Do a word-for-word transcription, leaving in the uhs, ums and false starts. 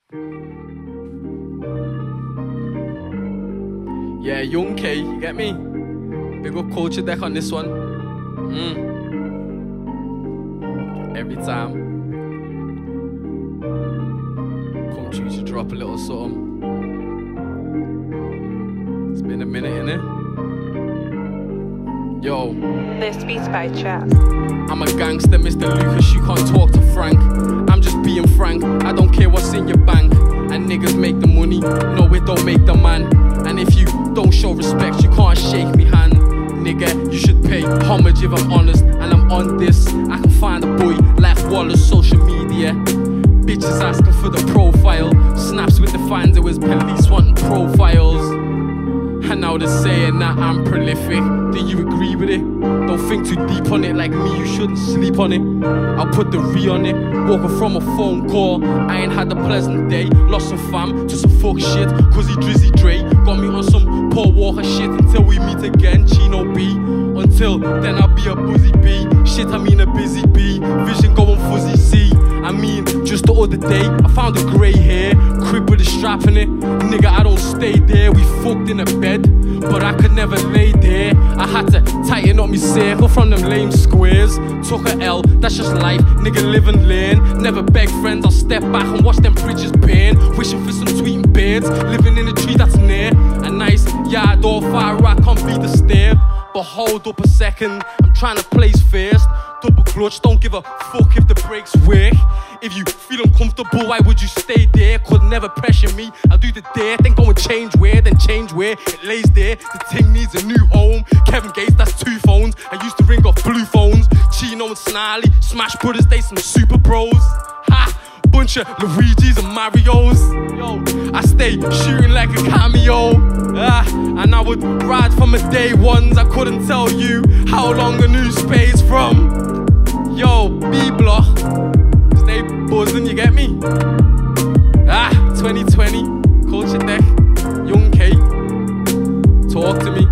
Yeah, Young K, you get me? Big up Culture Deck on this one. Mm. Every time. Come true to drop a little something. It's been a minute, innit? Yo. This beats by Chap. I'm a gangster, Mister Lucas, you can't talk to Frank. I'm just being frank, I don't care what's in your bank. And niggas make the money, no it don't make the man. And if you don't show respect, you can't shake me hand. Nigga, you should pay homage if I'm honest. And I'm on this, I can find a boy like Wallace, social media. Bitches asking for the profile. Snaps with the fans, it was police wanting profiles. And now they're saying that I'm prolific. Do you agree with it? Don't think too deep on it, like me, you shouldn't sleep on it. I'll put the re on it, walking from a phone call. I ain't had a pleasant day, lost some fam to some fuck shit. Cause he Drizzy Dre got me on some Paul Walker shit. Until we meet again, Chino B. Until then I'll be a buzzy B. Shit, I mean a busy bee. Vision going fuzzy C. I mean, just the other day, I found a grey hair, crib with a strap in it. Nigga, I don't stay there, we fucked in a bed, but I could never lay there. I had to tighten up my circle from them lame squares. Took a L, that's just life, nigga live and learn. Never beg friends, I'll step back and watch them bridges burn. Wishing for some tweeting birds, living in a tree that's near. A nice yard or fire, I can't beat the stair. But hold up a second, I'm trying to place first. Double clutch, don't give a fuck if the brakes work. If you feel uncomfortable, why would you stay there? Could never pressure me, I'll do the dare. Then go and change where, then change where. It lays there, the thing needs a new home. Kevin Gates, that's two phones. I used to ring off blue phones. Chino and Snarly, Smash Brothers, they some super bros. Ha! Bunch of Luigi's and Marios. Yo, I stay shooting like a cameo. Ah, and I would ride from my day ones. I couldn't tell you how long a new space from. Yo, B-Block, stay buzzing, you get me? Ah, twenty twenty, Culture Deck, Young K, talk to me.